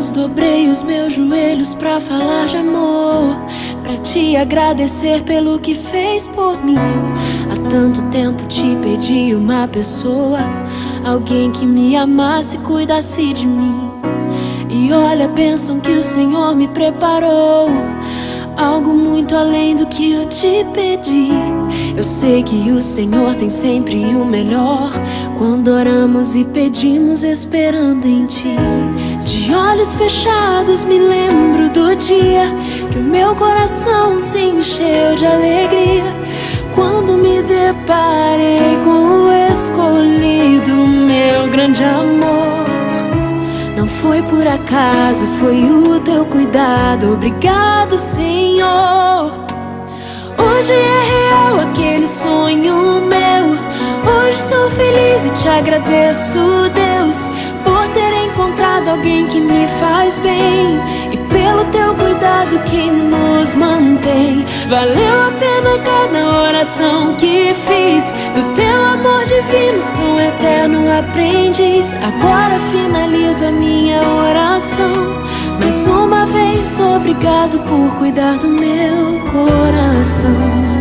Deus, dobrei os meus joelhos pra falar de amor, pra te agradecer pelo que fez por mim. Há tanto tempo te pedi uma pessoa, alguém que me amasse e cuidasse de mim. E olha a bênção que o Senhor me preparou, algo muito além do que eu te pedi. Eu sei que o Senhor tem sempre o melhor, quando oramos e pedimos esperando em Ti. De olhos fechados me lembro do dia que o meu coração se encheu de alegria, quando me deparei com o escolhido, meu grande amor. Não foi por acaso, foi o Teu cuidado. Obrigado, Senhor. Hoje é real aquele sonho meu. Hoje sou feliz e te agradeço, Deus, por ter encontrado alguém que me faz bem, e pelo Teu cuidado que nos mantém. Valeu a pena cada oração que fiz, do Teu amor divino sou eterno aprendiz. Agora finalizo a minha oração, mais uma vez obrigado por cuidar do meu coração.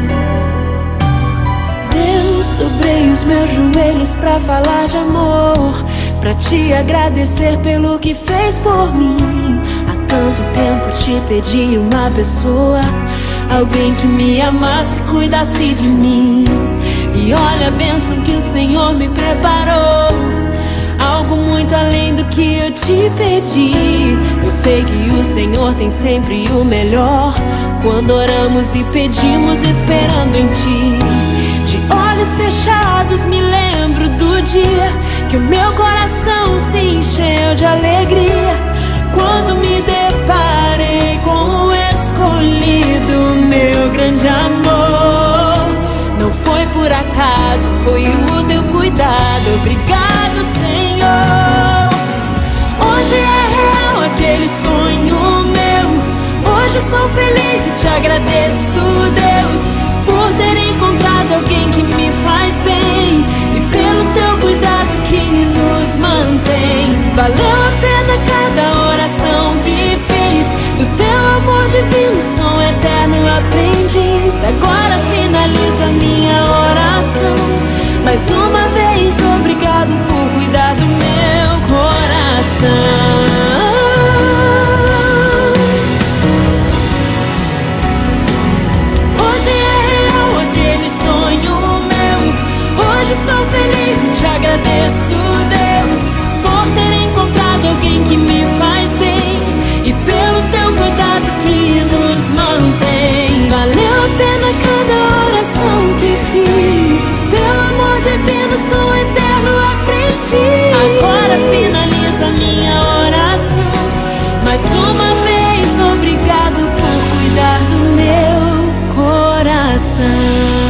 Deus, dobrei os meus joelhos pra falar de amor, pra te agradecer pelo que fez por mim. Há tanto tempo te pedi uma pessoa, alguém que me amasse e cuidasse de mim. E olha a bênção que o Senhor me preparou, algo muito além do que eu te pedi. Eu sei que o Senhor tem sempre o melhor, quando oramos e pedimos esperando em Ti. De olhos fechados me lembro do dia que o meu coração se encheu de alegria, quando me deparei com o escolhido, meu grande amor. Não foi por acaso, foi o Teu cuidado. Obrigado, Senhor. Hoje é real aquele sonho meu. Hoje sou feliz e te agradeço, Deus, por ter encontrado alguém que me faz bem, e pelo Teu cuidado que nos mantém. Valeu a pena cada oração que fiz, do Teu amor divino sou eterno aprendiz. Agora finalizo a minha oração, mais uma vez obrigado por cuidar do meu coração. Hoje é real aquele sonho meu. Hoje sou feliz e te agradeço, Deus, por ter encontrado alguém que me faz bem, e pelo Teu cuidado que nos mantém. Valeu a pena cada oração que fiz, Teu amor divino sou eterno aprendiz. Agora finalizo a minha oração, mais uma vez obrigado por cuidar do meu coração.